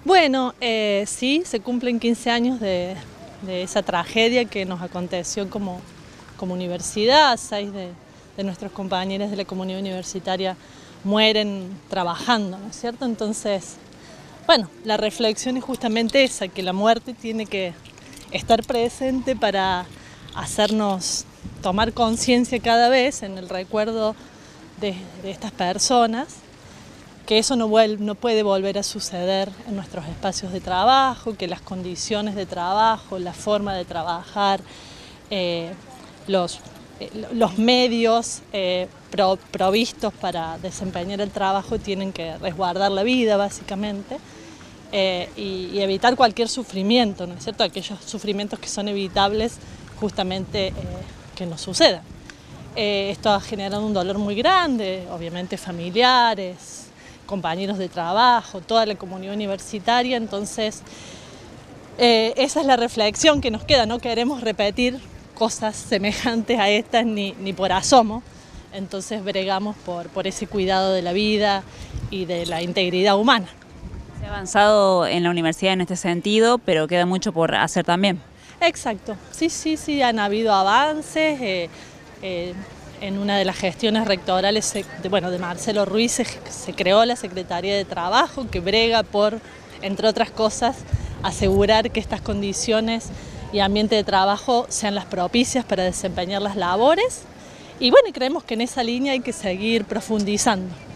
Bueno, sí, se cumplen 15 años de esa tragedia que nos aconteció como universidad. 6 de nuestros compañeros de la comunidad universitaria mueren trabajando, ¿no es cierto? Entonces, bueno, la reflexión es justamente esa, que la muerte tiene que estar presente para hacernos tomar conciencia cada vez en el recuerdo de estas personas, que eso no puede volver a suceder en nuestros espacios de trabajo, que las condiciones de trabajo, la forma de trabajar, los medios provistos para desempeñar el trabajo tienen que resguardar la vida, básicamente, y evitar cualquier sufrimiento, ¿no es cierto? Aquellos sufrimientos que son evitables justamente que nos sucedan. Esto ha generado un dolor muy grande, obviamente familiares, compañeros de trabajo, toda la comunidad universitaria. Entonces esa es la reflexión que nos queda. No queremos repetir cosas semejantes a estas ni por asomo. Entonces bregamos por ese cuidado de la vida y de la integridad humana. Se ha avanzado en la universidad en este sentido, pero queda mucho por hacer también. Exacto, sí, han habido avances. En una de las gestiones rectorales de Marcelo Ruiz se creó la Secretaría de Trabajo, que brega por, entre otras cosas, asegurar que estas condiciones y ambiente de trabajo sean las propicias para desempeñar las labores. Y bueno, creemos que en esa línea hay que seguir profundizando.